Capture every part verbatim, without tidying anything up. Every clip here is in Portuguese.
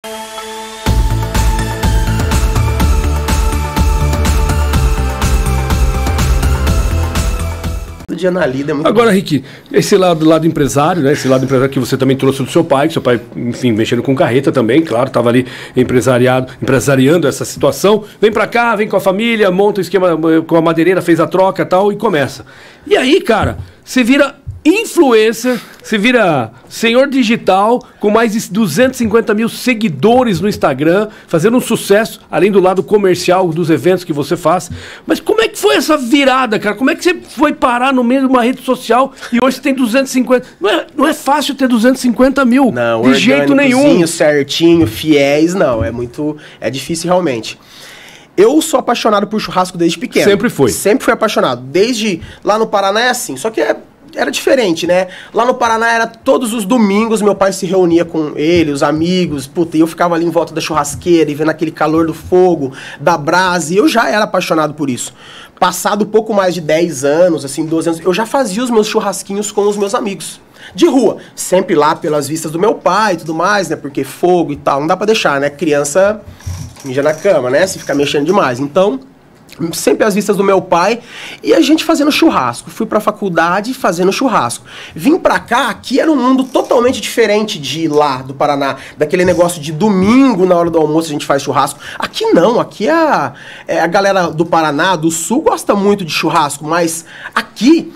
De Analida é muito Agora, bom. Rick, esse lado, lado empresário, né? Esse lado empresário que você também trouxe do seu pai, que seu pai, enfim, mexendo com carreta também, claro, estava ali empresariado, empresariando essa situação. Vem pra cá, vem com a família, monta o esquema com a madeireira, fez a troca e tal, e começa. E aí, cara, você vira influencer, você vira senhor digital, com mais de duzentos e cinquenta mil seguidores no Instagram, fazendo um sucesso, além do lado comercial dos eventos que você faz. Mas como é que foi essa virada, cara? Como é que você foi parar no meio de uma rede social e hoje você tem duzentos e cinquenta? Não é, não é fácil ter duzentos e cinquenta mil, não, de jeito nenhum. Certinho, fiéis, não, é muito, é difícil realmente. Eu sou apaixonado por churrasco desde pequeno. Sempre foi. Sempre fui apaixonado. Desde lá no Paraná é assim, só que é era diferente, né? Lá no Paraná era todos os domingos, meu pai se reunia com ele, os amigos, puta, e eu ficava ali em volta da churrasqueira e vendo aquele calor do fogo, da brasa, e eu já era apaixonado por isso. Passado pouco mais de dez anos, assim, doze anos, eu já fazia os meus churrasquinhos com os meus amigos. De rua, sempre lá pelas vistas do meu pai e tudo mais, né? Porque fogo e tal, não dá pra deixar, né? Criança mija na cama, né? Se ficar mexendo demais. Então, sempre às vistas do meu pai, e a gente fazendo churrasco. Fui pra faculdade fazendo churrasco. Vim pra cá, aqui era um mundo totalmente diferente de lá, do Paraná. Daquele negócio de domingo, na hora do almoço, a gente faz churrasco. Aqui não, aqui a, é, a galera do Paraná, do Sul, gosta muito de churrasco, mas aqui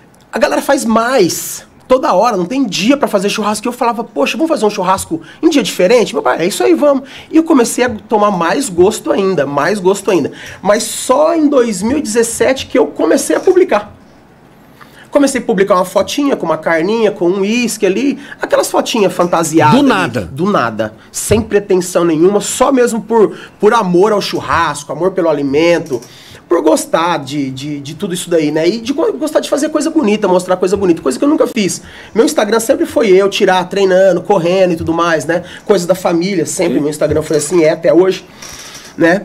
a galera faz mais. Toda hora, não tem dia pra fazer churrasco. E eu falava, poxa, vamos fazer um churrasco em dia diferente? Meu pai, é isso aí, vamos. E eu comecei a tomar mais gosto ainda, mais gosto ainda. Mas só em dois mil e dezessete que eu comecei a publicar. Comecei a publicar uma fotinha com uma carninha, com um uísque ali, aquelas fotinhas fantasiadas. Do nada. Ali, do nada. Sem pretensão nenhuma, só mesmo por, por amor ao churrasco, amor pelo alimento, por gostar de, de, de tudo isso daí, né? E de gostar de fazer coisa bonita, mostrar coisa bonita, coisa que eu nunca fiz. Meu Instagram sempre foi eu tirar, treinando, correndo e tudo mais, né? Coisa da família, sempre. Sim. Meu Instagram foi assim, é até hoje, né?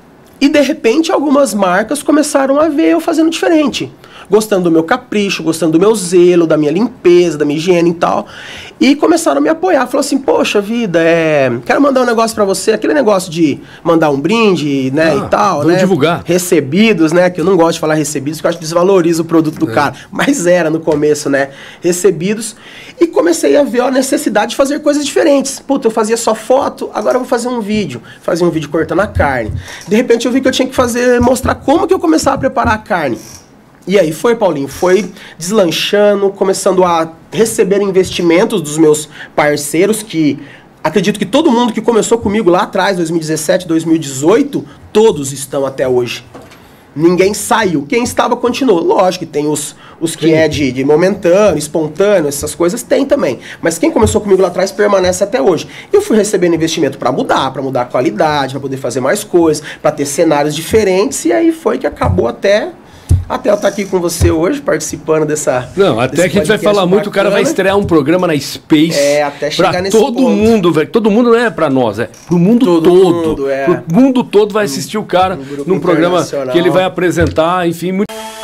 E de repente algumas marcas começaram a ver eu fazendo diferente. Gostando do meu capricho, gostando do meu zelo, da minha limpeza, da minha higiene e tal. E começaram a me apoiar. Falou assim, poxa vida, é... quero mandar um negócio pra você. Aquele negócio de mandar um brinde, né, ah, e tal, né? divulgar. Recebidos, né, que eu não gosto de falar recebidos, porque eu acho que desvaloriza o produto do é. cara. Mas era no começo, né, recebidos. E comecei a ver a necessidade de fazer coisas diferentes. Puta, eu fazia só foto, agora eu vou fazer um vídeo. Fazia um vídeo cortando a carne. De repente eu vi que eu tinha que fazer, mostrar como que eu começava a preparar a carne. E aí foi, Paulinho, foi deslanchando, começando a receber investimentos dos meus parceiros, que acredito que todo mundo que começou comigo lá atrás, dois mil e dezessete, dois mil e dezoito, todos estão até hoje. Ninguém saiu. Quem estava, continuou. Lógico que tem os, os que Sim. é de, de momentâneo, espontâneo, essas coisas, tem também. Mas quem começou comigo lá atrás permanece até hoje. Eu fui recebendo investimento para mudar, para mudar a qualidade, para poder fazer mais coisas, para ter cenários diferentes, e aí foi que acabou até... Até eu estar aqui com você hoje, participando dessa... Não, até que a gente vai falar muito, bacana. O cara vai estrear um programa na Space. É, até chegar pra nesse todo ponto. mundo, velho. Todo mundo não é pra nós, é pro mundo todo. todo. Mundo, é. Pro mundo todo vai assistir o cara num programa nacional. Que ele vai apresentar, enfim... Muito...